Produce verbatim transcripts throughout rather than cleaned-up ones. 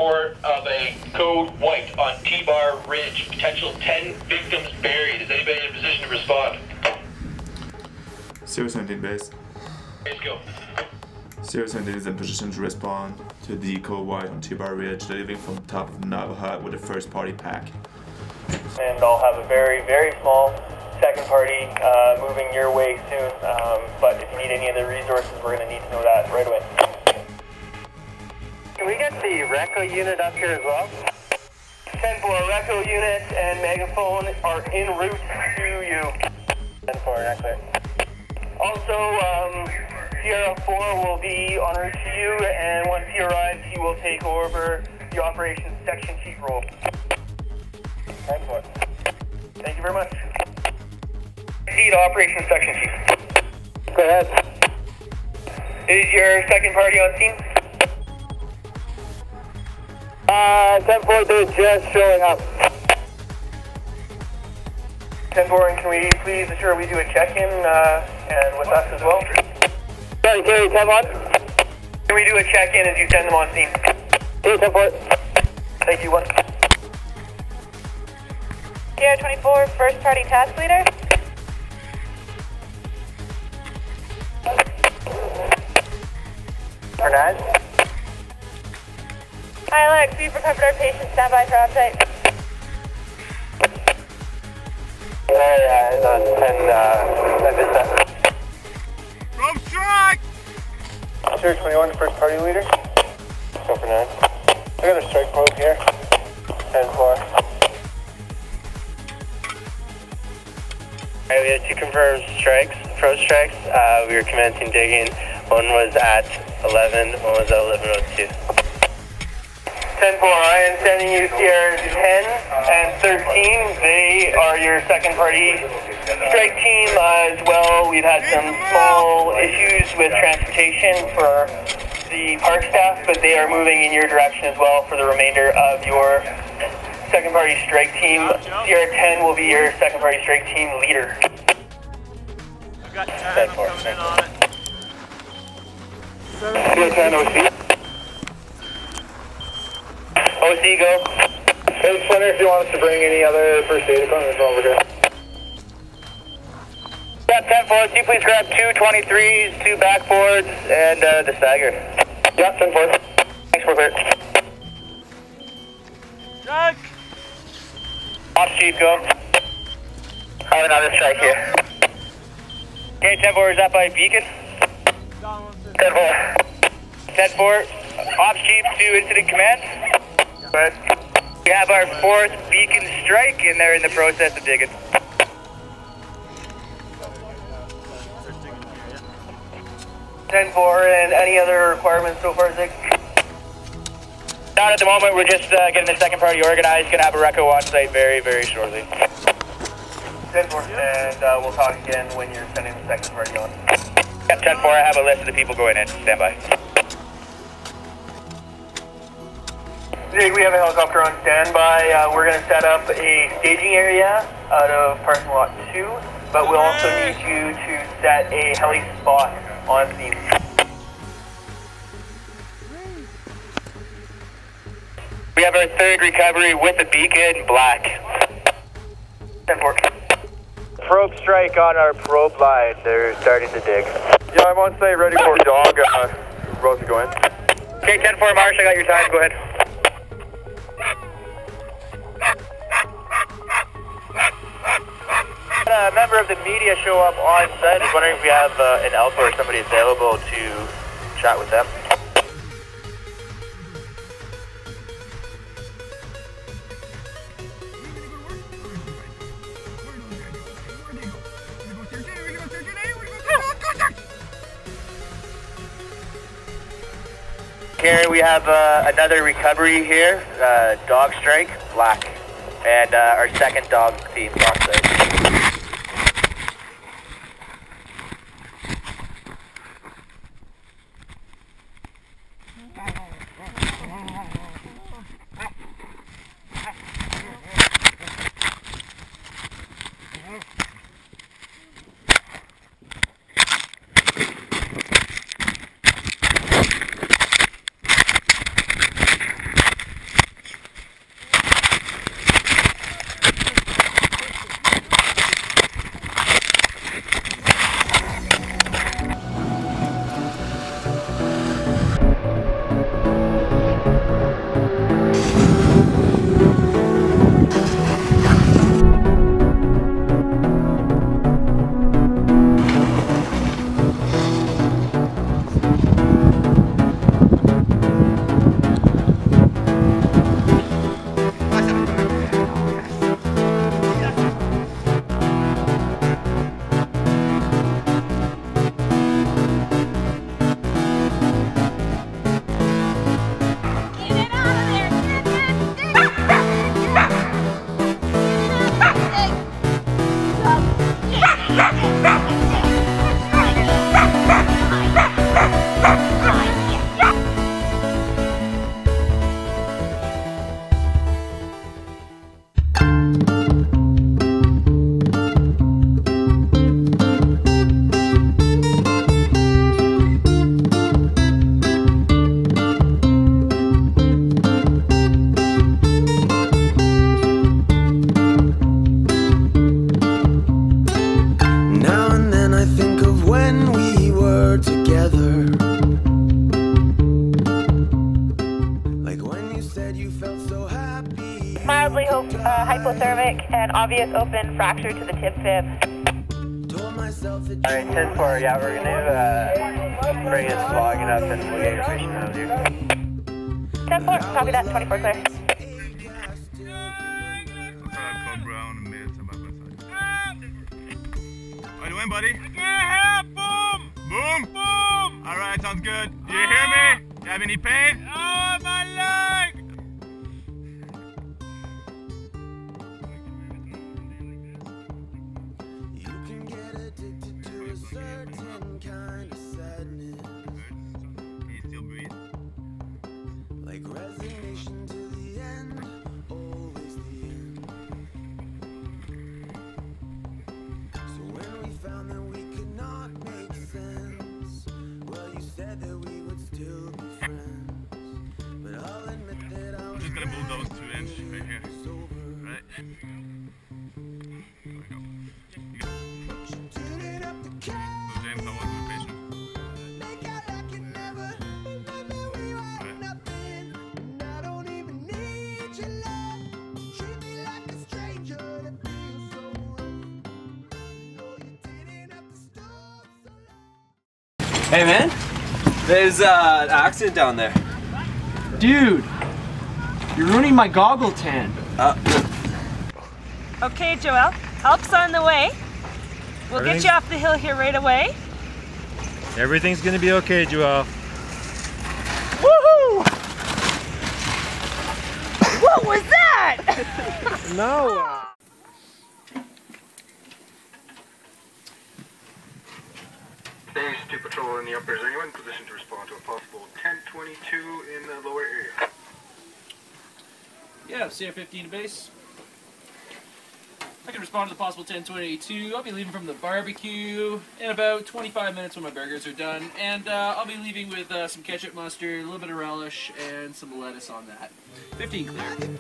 report of a code white on T-Bar Ridge. Potential ten victims buried. Is anybody in a position to respond? zero seventeen base. Let's go. zero seventeen is in position to respond to the code white on T-Bar Ridge, delivering from the top of Navajo with a first party pack. And I'll have a very, very small second party uh, moving your way soon. Um, but if you need any other resources, we're going to need to know that right away. Can we get the Reco unit up here as well? ten four, Reco unit and Megaphone are en route to you. ten four, that's it. Also, um, Sierra four will be en route to you, and once he arrives, he will take over the operations section chief role. ten four. Thank you very much. Proceed, operations section chief. Go ahead. Is your second party on scene? Uh, ten four, they're just showing up. ten four, and can we please ensure we do a check-in uh, and with us as well? Sorry, Gary, ten one. Can we do a check-in as you send them on scene? Hey, ten four. Thank you, one. Sierra twenty-four, first party task leader. Hernandez. Hi Alex, we've recovered our patient. Stand by for update. Yeah, yeah, it's on ten, uh, I missed that. From strike! Sierra twenty-one, first party leader. Go for nine. I got a strike probe here. ten four. Alright, we had two confirmed strikes, pro strikes. Uh, we were commencing digging. One was at eleven, one was at eleven oh two. ten four, I am sending you Sierra ten and thirteen. They are your second party strike team uh, as well. We've had some small issues with transportation for the park staff, but they are moving in your direction as well for the remainder of your second party strike team. Sierra ten will be your second party strike team leader. I've got ten, I'm coming in on it. Sierra ten, O C. O C, go. Hey, just wondering if you want us to bring any other first aid equipment over here. Yeah, ten four, can you please grab two twenty-threes, two backboards, and uh, the stagger? Yeah, ten four. Thanks, we're clear. Strike! Ops chief, go. I have another strike here. Okay, ten four, is that by Beacon? ten four. ten four, Ops chief to incident command. Go ahead. We have our fourth Beacon strike, and they're in the process of digging. ten four, and any other requirements so far, Zig? Not at the moment, we're just uh, getting the second party organized. Gonna have a Reco on site very, very shortly. ten four, and uh, we'll talk again when you're sending the second party on. Yeah, ten four, I have a list of the people going in. Stand by. Zig, we have a helicopter on standby. Uh, we're gonna set up a staging area out of parking lot two, but we'll also need you to set a heli spot on scene. We have our third recovery with a Beacon black. ten four. Probe strike on our probe line. They're starting to dig. Yeah, I'm on site ready for dog. Uh, about to go in. Okay, ten four, Marsh, I got your time. Go ahead. A member of the media show up on site. I was wondering if we have uh, an Alpha or somebody available to chat with them. Gary, we have uh, another recovery here, uh, dog strike, black, and uh, our second dog team on site. mildly ho uh, hypothermic and obvious open fracture to the tib fib. Alright, ten four, yeah, we're gonna uh, bring his logging up and we'll get your patient out of here. ten four, copy that, twenty-four clear. How you doing, buddy? I can't help! Boom! Boom! Boom! Alright, sounds good. Do you hear me? You have any pain? Oh, my leg! You can get addicted to a certain kind of sadness. Can you still breathe? Like resignation to the end, always the end. So when we found that we could not make sense, well, you said that we would still be friends. But I'll admit that I was just gonna bulldoze two inch right here. Right? There we go. You got so James, how was the patient? Hey man, there's uh, an accident down there. Dude, you're ruining my goggle tan. Uh, Okay, Joel, help's on the way. We'll get you off the hill here right away. Everything's gonna be okay, Joel. Woohoo! What was that? No. Base two patrol in the upper. Is anyone in position to respond to a possible ten twenty-two in the lower area? Yeah, C R fifteen to base. I can respond to the possible ten twenty-two. I'll be leaving from the barbecue in about twenty-five minutes when my burgers are done. And uh, I'll be leaving with uh, some ketchup, mustard, a little bit of relish, and some lettuce on that. fifteen clear.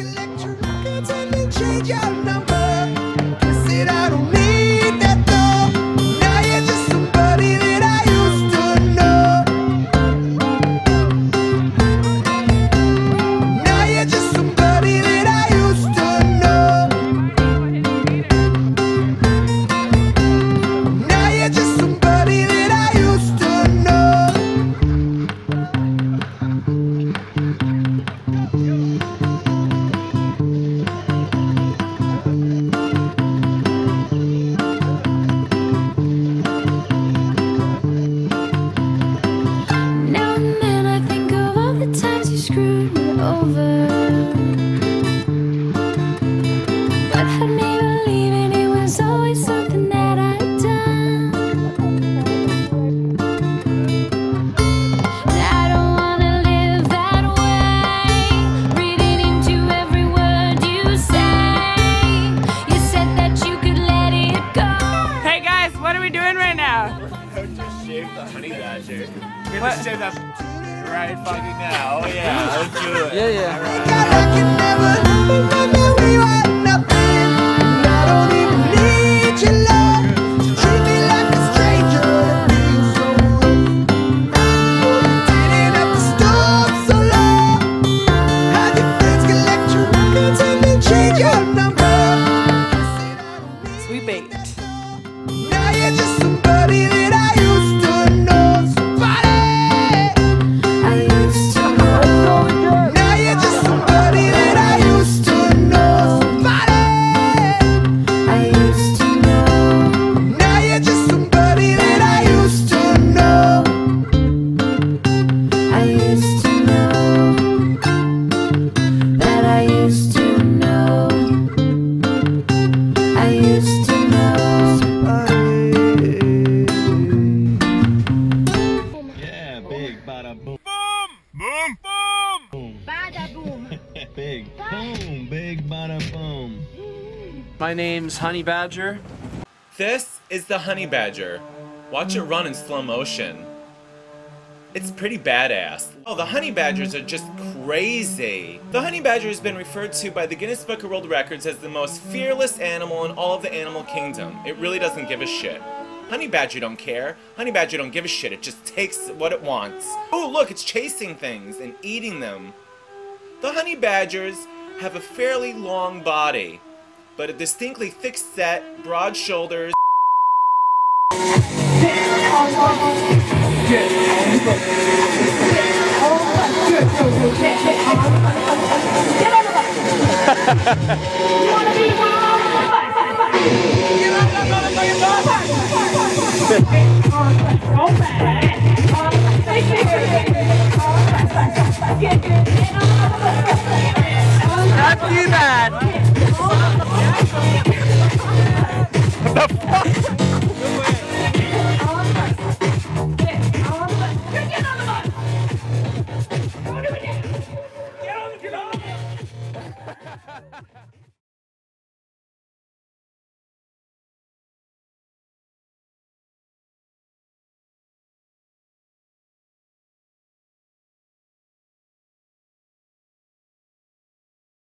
Let's shave that right fucking now. Oh yeah, let's do it. Yeah, yeah. Sweet bait. Now you're just somebody that I used to know. Somebody I used to know. Now you're just somebody that I used to know. Somebody I used to know. Now you're just somebody that I used to know. I used to know. That I used to know. I used to know. Yeah, big bada boom. Boom! Boom! Boom! Bada boom. Big boom! Big bada boom. My name's Honey Badger. This is the Honey Badger. Watch it run in slow motion. It's pretty badass. Oh, the Honey Badgers are just crazy. The Honey Badger has been referred to by the Guinness Book of World Records as the most fearless animal in all of the animal kingdom. It really doesn't give a shit. Honey Badger don't care. Honey Badger don't give a shit. It just takes what it wants. Oh, look, it's chasing things and eating them. The Honey Badgers have a fairly long body, but a distinctly thick set, broad shoulders. Get